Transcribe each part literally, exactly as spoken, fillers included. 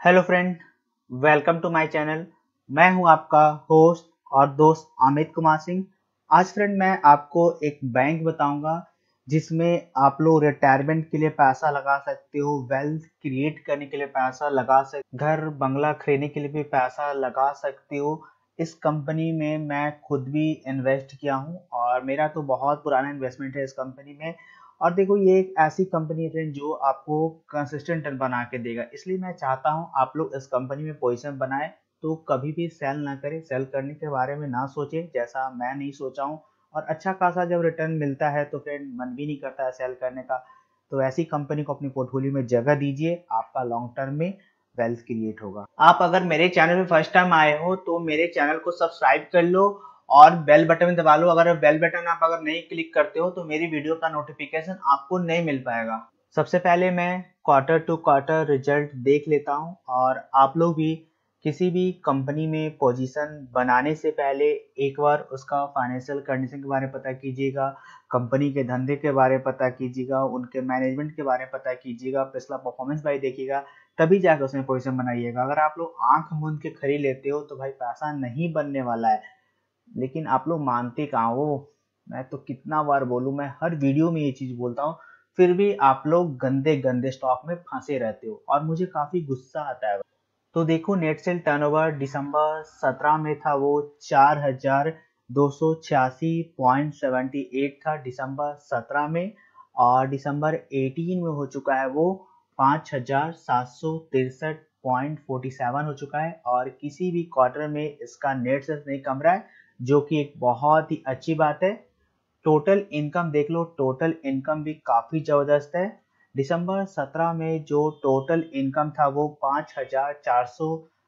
Hello friend, welcome to my channel. मैं हूं आपका होस्ट और दोस्त अमित कुमार सिंह। आज फ्रेंड मैं आपको एक बैंक बताऊंगा जिसमें आप लोग रिटायरमेंट के लिए पैसा लगा सकते हो, वेल्थ क्रिएट करने के लिए पैसा लगा सकते, घर बंगला खरीदने के लिए भी पैसा लगा सकते हो। इस कंपनी में मैं खुद भी इन्वेस्ट किया हूं और मेरा तो बहुत पुराना इन्वेस्टमेंट है इस कंपनी में। और देखो, ये एक ऐसी कंपनी है जो आपको कंसिस्टेंट टर्न बना के देगा, इसलिए मैं चाहता हूँ आप लोग इस कंपनी में पोजीशन बनाए तो कभी भी सेल ना करें, सेल करने के बारे में ना सोचे जैसा मैं नहीं सोचा हूँ। और अच्छा खासा जब रिटर्न मिलता है तो फ्रेंड मन भी नहीं करता है सेल करने का। तो ऐसी कंपनी को अपनी पोर्टफोलियो में जगह दीजिए, आपका लॉन्ग टर्म में वेल्थ क्रिएट होगा। आप अगर मेरे चैनल में फर्स्ट टाइम आए हो तो मेरे चैनल को सब्सक्राइब कर लो और बेल बटन दबा लो। अगर बेल बटन आप अगर नहीं क्लिक करते हो तो मेरी वीडियो का नोटिफिकेशन आपको नहीं मिल पाएगा। सबसे पहले मैं क्वार्टर टू क्वार्टर रिजल्ट देख लेता हूं। और आप लोग भी किसी भी कंपनी में पोजीशन बनाने से पहले एक बार उसका फाइनेंशियल कंडीशन के बारे में पता कीजिएगा, कंपनी के धंधे के बारे में पता कीजिएगा, उनके मैनेजमेंट के बारे में पता कीजिएगा, पिछला परफॉर्मेंस भाई देखिएगा, तभी जाकर उसमें पोजीशन बनाइएगा। अगर आप लोग आंख मूंद के खरीद लेते हो तो भाई पैसा नहीं बनने वाला है। लेकिन आप लोग मानते कहाँ हो? मैं तो कितना बार बोलूं, मैं हर वीडियो में ये चीज बोलता हूँ, फिर भी आप लोग गंदे गंदे स्टॉक में फंसे रहते हो और मुझे काफी गुस्सा आता है। तो देखो, नेट सेल टर्नओवर दिसंबर सत्रह में था वो चार हजार दो सौ छियासी पॉइंट सेवेंटी एट था दिसंबर सत्रह में। और दिसंबर अठारह में हो चुका है वो पाँच हजार सात सौ तिरसठ पॉइंट फोर्टी सेवन हो चुका है। और किसी भी क्वार्टर में इसका नेट सेल्स नहीं कम रहा है, जो कि एक बहुत ही अच्छी बात है। टोटल इनकम देख लो, टोटल इनकम भी काफी जबरदस्त है। दिसंबर सत्रह में जो टोटल इनकम था वो पाँच हजार चार सौ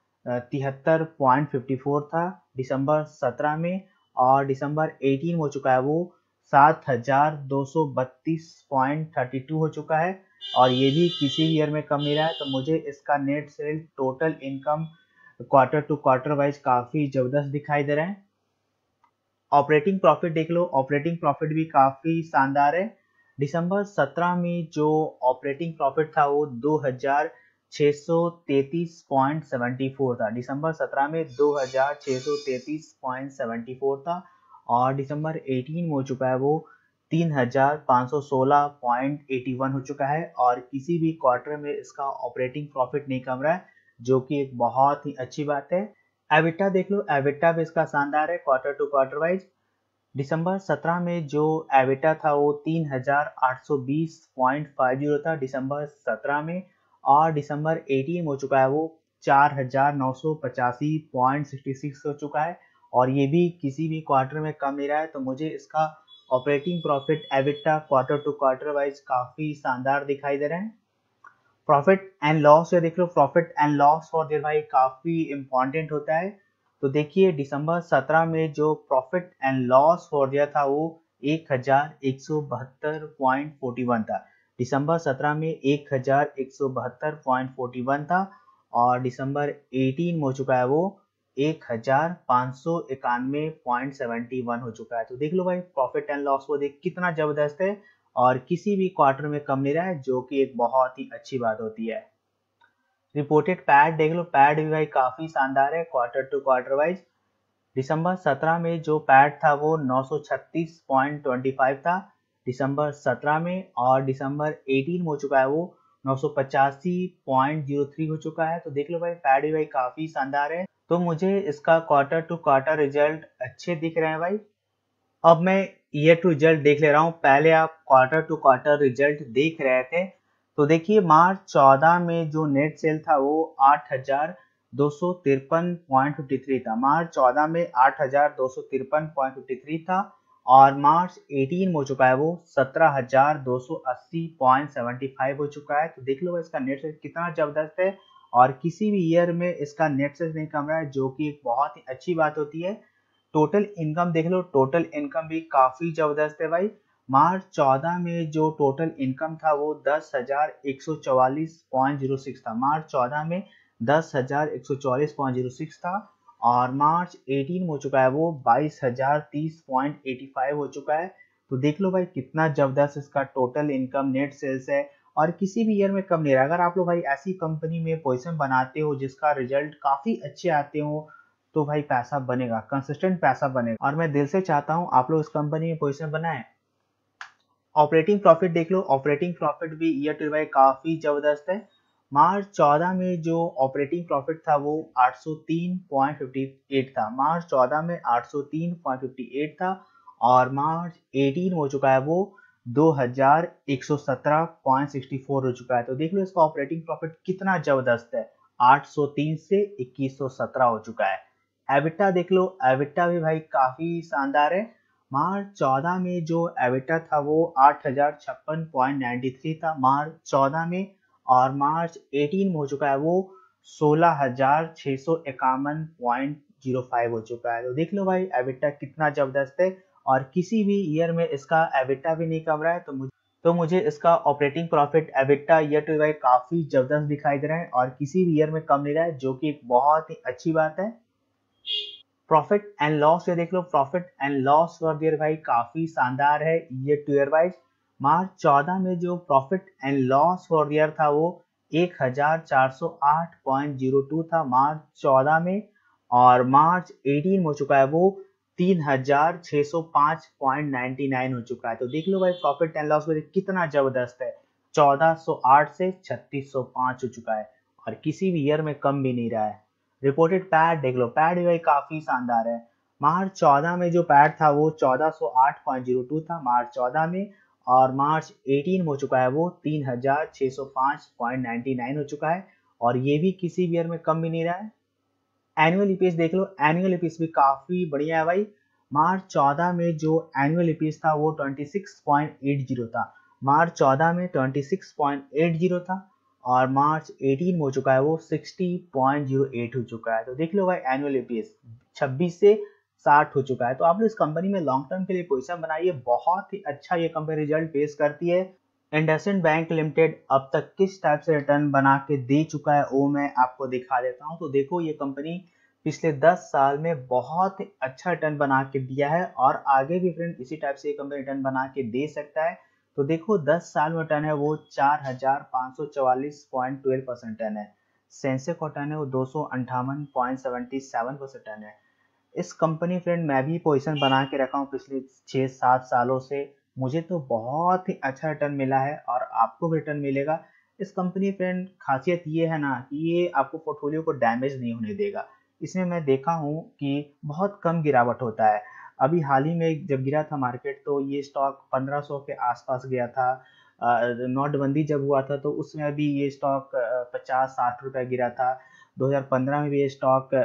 तिहत्तर पॉइंट फिफ्टी फोर था दिसंबर सत्रह में। और दिसंबर अठारह हो चुका है वो सात हजार दो सौ बत्तीस पॉइंट थर्टी टू हो चुका है। और ये भी किसी ईयर में कम नहीं रहा है। तो मुझे इसका net sale total income quarter to quarter wise काफी जबरदस्त दिखाई दे रहा है। ऑपरेटिंग प्रॉफिट देख लो, ऑपरेटिंग प्रॉफिट भी काफी शानदार है। दिसंबर सत्रह में जो ऑपरेटिंग प्रॉफिट था वो दो हजार छह सौ तैतीस पॉइंट सेवेंटी फोर था। दिसंबर सत्रह में दो हजार छह सौ तैतीस पॉइंट सेवेंटी फोर था। और दिसंबर अठारह में हो चुका है वो तीन हजार पाँच सौ सोलह पॉइंट एटी वन हो चुका है। और किसी भी क्वार्टर में इसका ऑपरेटिंग प्रॉफिट नहीं कम रहा है, जो कि एक बहुत ही अच्छी बात है। एबिटा देख लो, एबिटा भी इसका शानदार है क्वार्टर टू क्वार्टर वाइज। दिसंबर सत्रह में जो एबिटा था वो तीन हजार आठ सौ बीस पॉइंट फाइव जीरो था दिसंबर सत्रह में। और दिसंबर अठारह में हो चुका है वो चार हजार नौ सौ पचासी पॉइंट सिक्सटी सिक्स हो चुका है। और ये भी किसी भी क्वार्टर में कम नहीं रहा है। तो मुझे इसका operating profit EBITDA quarter to quarter wise काफी शानदार दिखाई दे रहा है। प्रॉफिट एंड लॉस से देख लो, profit and loss for there भाई काफी इंपॉर्टेंट होता है। तो देखिए, दिसंबर सत्रह में जो प्रॉफिट एंड लॉस फॉर दिया था वो एक हजार एक सौ बहत्तर पॉइंट फोर्टी वन था। दिसंबर सत्रह में एक हजार एक सौ बहत्तर पॉइंट फोर्टी वन था। और दिसंबर अठारह में हो चुका है वो एक हजार पाँच सौ इक्यानवे पॉइंट सेवेंटी वन हो चुका है। तो देख लो भाई, प्रॉफिट एंड लॉस को देख कितना जबरदस्त है और किसी भी क्वार्टर में कम नहीं रहा है, जो कि एक बहुत ही अच्छी बात होती है। रिपोर्टेड पैड देख लो, पैड भी भाई काफी शानदार है क्वार्टर टू क्वार्टर वाइज। दिसंबर सत्रह में जो पैड था वो नौ सौ छत्तीस पॉइंट टू फाइव था दिसंबर सत्रह में। और दिसंबर अठारह में हो चुका है वो नौ सौ पचासी पॉइंट जीरो थ्री हो चुका है। तो देख लो भाई, पैड भी भाई काफी शानदार है। तो मुझे इसका क्वार्टर टू क्वार्टर रिजल्ट अच्छे दिख रहे हैं भाई। अब मैं ईयर टू रिजल्ट देख ले रहा हूँ। पहले आप क्वार्टर टू क्वार्टर रिजल्ट देख रहे थे, तो देखिए मार्च चौदह में जो नेट सेल था वो आठ हजार दो सौ तिरपन पॉइंट फिफ्टी थ्री था। मार्च चौदह में आठ हजार दो सौ तिरपन पॉइंट फिफ्टी थ्री था। और मार्च अठारह में हो चुका है वो सत्रह हजार दो सौ अस्सी पॉइंट सेवेंटी फाइव हो चुका है। तो देख लो इसका नेट सेल कितना जबरदस्त है और किसी भी ईयर में इसका नेट सेल नहीं कम रहा है, जो कि एक बहुत ही अच्छी बात होती है। टोटल इनकम देख लो, टोटल इनकम भी काफी जबरदस्त है भाई। मार्च चौदह में जो टोटल इनकम था वो दस हजार एक सौ चौवालीस पॉइंट जीरो सिक्स था। मार्च चौदह में दस हजार एक सौ चौवालीस पॉइंट जीरो सिक्स था। और मार्च अठारह में हो चुका है वो बाईस हजार तीस पॉइंट एटी फाइव हो चुका है। तो देख लो भाई कितना जबरदस्त इसका टोटल इनकम नेट सेल्स है और किसी भी ईयर में कम नहीं रहा। अगर आप लोग भाई ऐसी कंपनी में पोजीशन बनाते हो जिसका रिजल्ट काफ़ी अच्छे आते हो तो भाई पैसा बनेगा, कंसिस्टेंट पैसा बनेगा। और मैं दिल से चाहता हूँ आप लोग इस कंपनी में पोजीशन बनाएं। ऑपरेटिंग प्रॉफिट देख लो, ऑपरेटिंग प्रॉफिट भी ईयर टू वाई काफ़ी ज़बरदस्त है। मार्च चौदह में जो ऑपरेटिंग प्रॉफिट था वो आठ सौ तीन पॉइंट फिफ्टी एट था। मार्च चौदह में आठ सौ तीन पॉइंट फिफ्टी एट था और मार्च अठारह हो चुका है वो दो हज़ार एक सौ सत्रह पॉइंट सिक्सटी फोर हो चुका है। तो देख लो इसका ऑपरेटिंग प्रॉफिट कितना जबरदस्त है, आठ सौ तीन से इक्कीस सौ सत्रह हो चुका है। एबिटा देख लो, एबिटा भी भाई काफी शानदार है। मार्च चौदह में जो एबिटा था वो आठ हजार छप्पन पॉइंट नाइन्टी थ्री था मार्च चौदह में, और मार्च अठारह में हो चुका है वो सोलह हजार छह सौ इक्यावन पॉइंट जीरो फाइव हो चुका है। तो देख लो भाई एबिटा कितना जबरदस्त है, और किसी भी ईयर में इसका एबिटा भी नहीं कम रहा है। तो मुझे तो मुझे इसका operating profit EBITDA year to year काफी जबरदस्त दिखाई दे रहा है और किसी भी ईयर में कम नहीं रहा है, जो कि एक बहुत ही अच्छी बात है। प्रॉफिट एंड लॉस ये देख लो, profit and loss for year भाई काफी शानदार है year to year wise. March चौदह में जो profit and loss for year था वो एक हजार चार सौ आठ पॉइंट जीरो टू था मार्च चौदह में, और मार्च अठारह में हो चुका है वो तीन हजार छह सौ पाँच पॉइंट नाइन्टी नाइन हो चुका है। तो देख लो भाई प्रॉफिट एंड लॉस में कितना जबरदस्त है, चौदह सौ आठ से छत्तीस सौ पाँच हो चुका है और किसी भी ईयर में कम भी नहीं रहा है। रिपोर्टेड पैड देख लो, पैड भी भाई काफी शानदार है। मार्च चौदह में जो पैड था वो चौदह सौ आठ पॉइंट जीरो टू था मार्च चौदह में, और मार्च अठारह में हो चुका है वो तीन हजार छह सौ पाँच पॉइंट नाइन्टी नाइन हो चुका है और ये भी किसी भी ईयर में कम भी नहीं रहा है। एनुअल ईपीएस देख लो, एनुअल ईपीएस भी काफी बढ़िया है भाई। मार्च चौदह में जो एनुअल ईपीएस था वो छब्बीस पॉइंट अस्सी था मार्च चौदह में छब्बीस पॉइंट अस्सी था, और मार्च अठारह में हो चुका है वो साठ पॉइंट ज़ीरो आठ हो चुका है। तो देख लो भाई एनुअल ईपीएस छब्बीस से साठ हो चुका है। तो आप लोग इस कंपनी में लॉन्ग टर्म के लिए पोजीशन बनाइए, बहुत ही अच्छा ये कंपनी रिजल्ट पेश करती है। इंडसइंड बैंक लिमिटेड अब तक किस टाइप से रिटर्न बना के दे चुका है वो मैं आपको दिखा देता हूँ। तो देखो ये कंपनी पिछले दस साल में बहुत ही अच्छा रिटर्न बना के दिया है और आगे भी फ्रेंड इसी टाइप से ये कंपनी रिटर्न बना के दे सकता है। तो देखो दस साल में रिटर्न है वो चार हजार पाँच सौ चौवालीस पॉइंट ट्वेल्व परसेंट रिटर्न है। सेंसेक्स का रिटर्न है वो दो सौ अंठावन point seventy seven percent return है। इस कंपनी फ्रेंड मैं भी पोजीशन बना के रखा हूँ पिछले छः सात सालों से, मुझे तो बहुत ही अच्छा रिटर्न मिला है और आपको भी रिटर्न मिलेगा। इस कंपनी फ्रेंड खासियत ये है ना कि ये आपको पोर्टफोलियो को डैमेज नहीं होने देगा। इसमें मैं देखा हूँ कि बहुत कम गिरावट होता है। अभी हाल ही में जब गिरा था मार्केट तो ये स्टॉक पंद्रह सौ के आसपास गया था। नोटबंदी जब हुआ था तो उसमें भी ये स्टॉक पचास साठ रुपए गिरा था। दो हज़ार पंद्रह में भी ये स्टॉक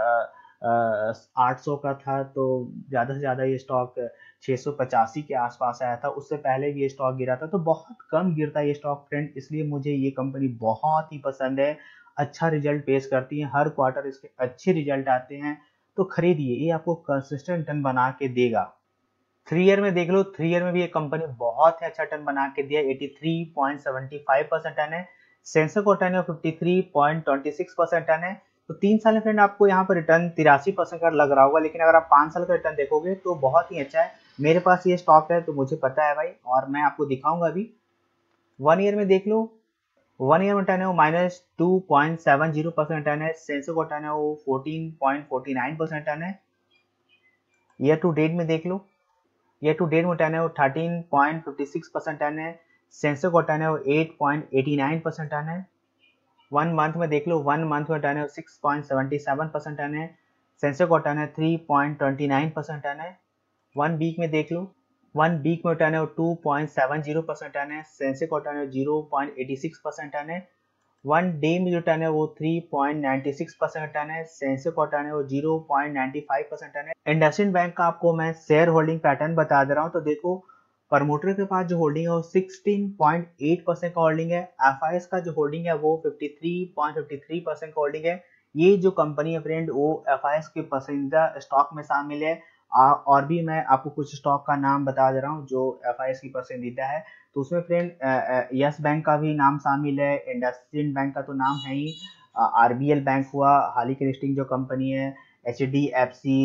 आठ सौ का था, तो ज़्यादा से ज़्यादा ये स्टॉक छः सौ पचासी के आसपास आया था। उससे पहले भी ये स्टॉक गिरा था, तो बहुत कम गिरता है ये स्टॉक फ्रेंड, इसलिए मुझे ये कंपनी बहुत ही पसंद है। अच्छा रिजल्ट पेश करती है, हर क्वार्टर इसके अच्छे रिजल्ट आते हैं, तो खरीदिए, ये आपको कंसिस्टेंट रिटर्न बना के देगा। थ्री ईयर में देख लो, थ्री ईयर में भी ये कंपनी बहुत ही अच्छा रिटर्न बना के दिया, तिरासी point seven five percent return है। सेंसेक्स का रिटर्न है तिरेपन पॉइंट दो छह परसेंट रिटर्न है। तो तीन साल में फ्रेंड आपको यहाँ पर रिटर्न तिरासी परसेंट का लग रहा होगा, लेकिन अगर आप पाँच साल का रिटर्न देखोगे तो बहुत ही अच्छा है। मेरे पास ये स्टॉक है तो मुझे पता है भाई, और मैं आपको दिखाऊंगा अभी। वन ईयर में देख लो, वन ईयर में रिटर्न है वो minus two point seven zero percent return है। सेंसेक्स का रिटर्न है वो fourteen point forty nine percent return है। ईयर टू डेट में देख लो, ईयर टू डेट में रिटर्न है वो thirteen point fifty six percent return है। सेंसेक्स का रिटर्न है वो eight point eighty nine percent return है। वन मंथ में देख लो, वन मंथ में रिटर्न है six point seventy seven percent return है। सेंसेक्स का रिटर्न है three point twenty nine percent return है। वन वीक में देख लो, वन वीक में रिटर्न है two point seven zero percent return है। सेंसेक्स का रिटर्न है zero point eighty six percent return है। वन डे में जो रिटर्न है वो three point ninety six percent return है। सेंसेक्स का रिटर्न है वो zero point ninety five percent return है। इंडसइंड बैंक का आपको मैं शेयर होल्डिंग पैटर्न बता दे रहा हूँ। तो देखो प्रमोटर के पास जो होल्डिंग है वो सिक्सटीन पॉइंट एट परसेंट का होल्डिंग है। एफआईएस का जो होल्डिंग है वो fifty three point fifty three percent का होल्डिंग है। ये जो कंपनी है फ्रेंड वो एफआईएस के पसंदीदा स्टॉक में शामिल है। आ, और भी मैं आपको कुछ स्टॉक का नाम बता दे रहा हूँ जो एफआईएस की पसंदीदा है। तो उसमें फ्रेंड यस बैंक का भी नाम शामिल है, इंडसइंड बैंक का तो नाम है ही, आरबीएल बैंक हुआ, हाल ही की लिस्टिंग जो कंपनी है, एचडीएफसी,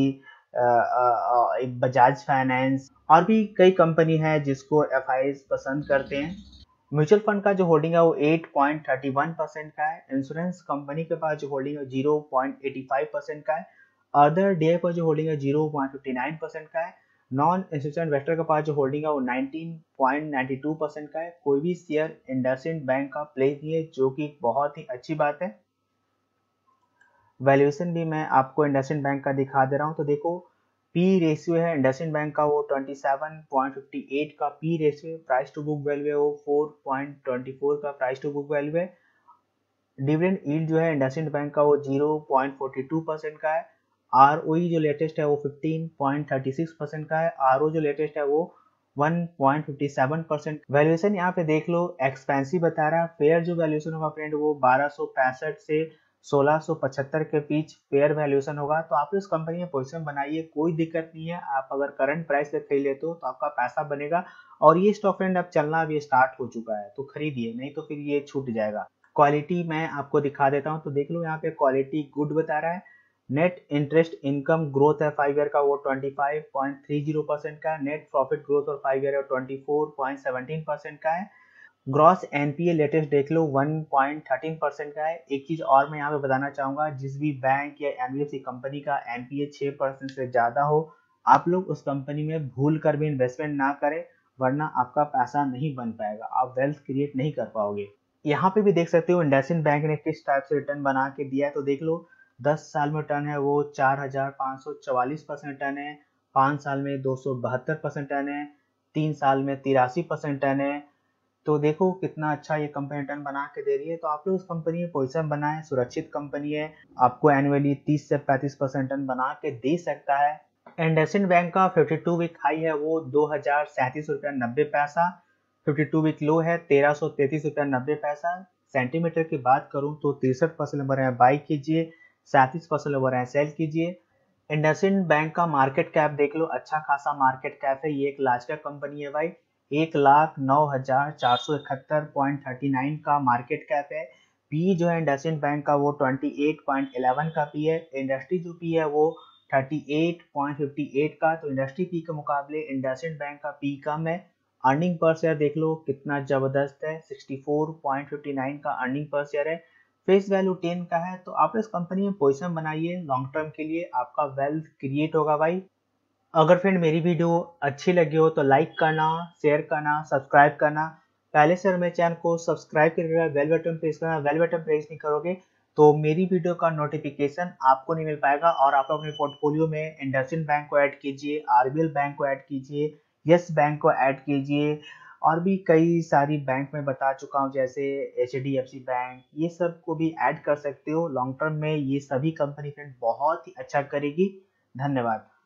बजाज फाइनेंस, और भी कई कंपनी है जिसको एफआईएस पसंद करते हैं। म्यूचुअल फंड का जो होल्डिंग है वो आठ पॉइंट तीन एक परसेंट का है। इंश्योरेंस कंपनी के पास जो होल्डिंग है zero point eight five percent का है। अदर डे पर जो होल्डिंग है zero point five nine percent का है। नॉन इंस्टीट्यूशनल इन्वेस्टर के पास जो होल्डिंग है वो nineteen point nine two percent का है। कोई भी शेयर इंडसइंड बैंक का प्लेस नहीं है, जो कि बहुत ही अच्छी बात है। वैल्यूएशन भी मैं आपको इंडसइंड बैंक का दिखा दे रहा हूँ। तो देखो, पी रेशियो है इंडसइंड बैंक का वो सत्ताईस पॉइंट फाइव एट का पी रेशियो है। प्राइस टू बुक वैल्यू है वो फोर पॉइंट टू फोर का प्राइस टू बुक वैल्यू है। डिविडेंड यील्ड जो है इंडसइंड बैंक का वो zero point four two percent का है। आरओई जो लेटेस्ट है वो fifteen point thirty six percent का है। आरओ जो लेटेस्ट है वो one point five seven percent. Valuation यहाँ पे देख लो, एक्सपेंसिव बता रहा है। फेयर जो वैल्यूएशन होगा फ्रेंड वो बारह सौ पैंसठ से सोलह सौ पचहत्तर के बीच फेयर वैल्यूएशन होगा। तो आप इस कंपनी में पोजीशन बनाइए, कोई दिक्कत नहीं है। आप अगर करंट प्राइस पे खरीद लेते हो तो आपका पैसा बनेगा। और ये स्टॉक फ्रेंड अब चलना भी स्टार्ट हो चुका है, तो खरीदिए, नहीं तो फिर ये छूट जाएगा। क्वालिटी मैं आपको दिखा देता हूँ। तो देख लो, यहाँ पे क्वालिटी गुड बता रहा है। नेट इंटरेस्ट इनकम ग्रोथ है फाइव ईयर का वो twenty five point three zero percent का है। नेट प्रॉफिट ग्रोथ और five year twenty four point seventeen percent का है। ग्रॉस एनपीए लेटेस्ट देख लो वन पॉइंट थर्टीन परसेंट का है। एक चीज और मैं यहाँ पे बताना चाहूंगा, जिस भी बैंक या एनबीएफसी कंपनी का एनपीए छह परसेंट से ज्यादा हो, आप लोग उस कंपनी में भूल कर भी इन्वेस्टमेंट ना करें, वरना आपका पैसा नहीं बन पाएगा, आप वेल्थ क्रिएट नहीं कर पाओगे। यहाँ पे भी देख सकते हो इंडसइंड बैंक ने किस टाइप से रिटर्न बना के दिया है। तो देख लो, दस साल में रिटर्न है वो चार हजार पाँच सौ चवालीस परसेंट रिटर्न है। पाँच साल में दो सौ बहत्तर परसेंट रिटर्न है। तीन साल में तिरासी परसेंट रिटर्न है। तो देखो कितना अच्छा ये कंपनी रिटर्न बना के दे रही है। तो आप लोग उस कंपनी में पोजीशन बनाए, सुरक्षित कंपनी है, आपको एनुअली तीस से पैंतीस परसेंट रिटर्न बना के दे सकता है। इंडसइंड बैंक का फिफ्टी टू वीक हाई है वो दो हजार सैंतीस रुपया नब्बे पैसा। फिफ्टी टू वीक लो है तेरह सौ तैतीस रुपया नब्बे पैसा। सेंटीमीटर की बात करूं तो तिरसठ परसेंट ओवर है बाई कीजिए, सैंतीस परसेंट ओवर है सेल कीजिए। इंडसइंड बैंक का मार्केट कैप देख लो, अच्छा खासा मार्केट कैप है। ये एक लार्ज कैप कंपनी है भाई। एक लाख नौ हजार चार सौ इकहत्तर पॉइंट थर्टी नाइन का मार्केट कैप है। पी जो है इंडसइंड बैंक का वो ट्वेंटी एट पॉइंट इलेवन का पी है। इंडस्ट्री जो पी है वो thirty eight point fifty eight का। तो इंडस्ट्री पी के मुकाबले इंडसइंड बैंक का पी कम है। अर्निंग पर शेयर देख लो कितना जबरदस्त है, sixty four point fifty nine का अर्निंग पर शेयर है। फेस वैल्यू टेन का है। तो आप इस कंपनी में पोजीशन बनाइए, लॉन्ग टर्म के लिए आपका वेल्थ क्रिएट होगा भाई। अगर फ्रेंड मेरी वीडियो अच्छी लगी हो तो लाइक करना, शेयर करना, सब्सक्राइब करना। पहले से मेरे चैनल को सब्सक्राइब करके बेल बटन प्रेस करना। बेल बटन प्रेस नहीं करोगे तो मेरी वीडियो का नोटिफिकेशन आपको नहीं मिल पाएगा। और आप अपने पोर्टफोलियो में इंडसइंड बैंक को ऐड कीजिए, आरबीएल बैंक को ऐड कीजिए, यस बैंक को ऐड कीजिए, और भी कई सारी बैंक में बता चुका हूँ, जैसे एचडीएफसी बैंक, ये सब को भी ऐड कर सकते हो। लॉन्ग टर्म में ये सभी कंपनी फ्रेंड बहुत ही अच्छा करेगी। धन्यवाद।